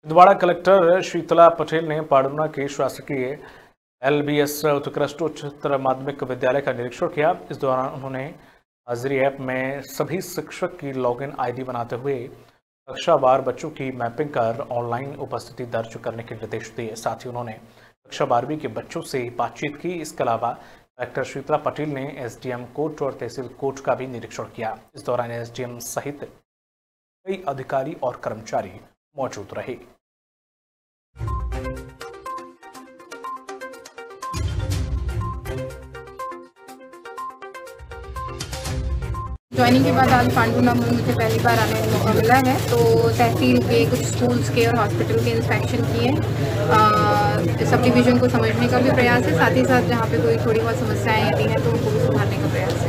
Chhindwara collector Sheetla Patel ने पाडुना के शासकीय LBS उत्कृष्ट उच्चतर माध्यमिक विद्यालय का निरीक्षण किया। इस दौरान उन्होंने हाजिरी ऐप में सभी शिक्षक की लॉगिन ID बनाते हुए कक्षावार बच्चों की मैपिंग कर ऑनलाइन उपस्थिति दर्ज करने के निर्देश दिए। साथ ही उन्होंने कक्षा 12वीं के बच्चों से बातचीत की। इसके अलावा कलेक्टर शीतला पटेल ने SDM कोर्ट और तहसील कोर्ट का भी निरीक्षण किया। इस दौरान SDM सहित कई अधिकारी और कर्मचारी मौजूद रहे। ज्वाइनिंग के बाद आज पांडुना में मुझे पहली बार आने का मौका मिला है, तो तहसील के कुछ स्कूल्स के और हॉस्पिटल के इंस्पेक्शन किए। सब डिवीज़न को समझने का भी प्रयास है, साथ ही साथ जहाँ पे कोई थोड़ी बहुत समस्याएं आती हैं तो उनको भी सुधारने का प्रयास है।